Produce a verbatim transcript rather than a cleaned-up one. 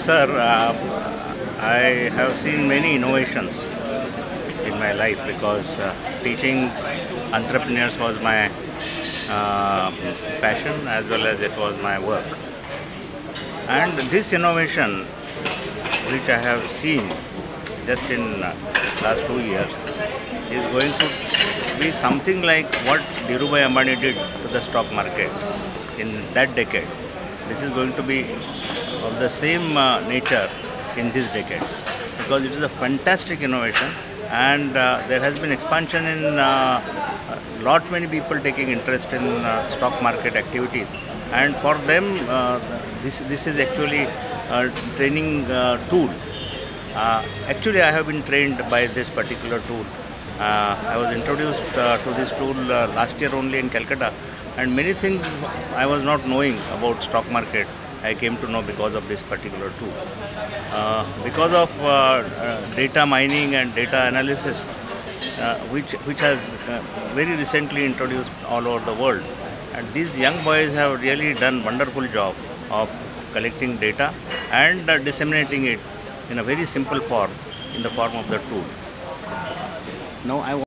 Sir, uh, I have seen many innovations in my life because uh, teaching entrepreneurs was my uh, passion as well as it was my work. And this innovation, which I have seen just in uh, last two years, is going to be something like what Dhirubhai Ambani did to the stock market in that decade. This is going to be of the same uh, nature in this decade because it is a fantastic innovation, and uh, there has been expansion in uh, lot many people taking interest in uh, stock market activities, and for them uh, this this is actually a training uh, tool. Uh, actually, I have been trained by this particular tool. Uh, I was introduced uh, to this tool uh, last year only in Calcutta, and many things I was not knowing about stock market I came to know because of this particular tool. Uh, because of uh, uh, data mining and data analysis, uh, which which has uh, very recently introduced all over the world, and these young boys have really done wonderful job of collecting data and uh, disseminating it in a very simple form, in the form of the tool. Now I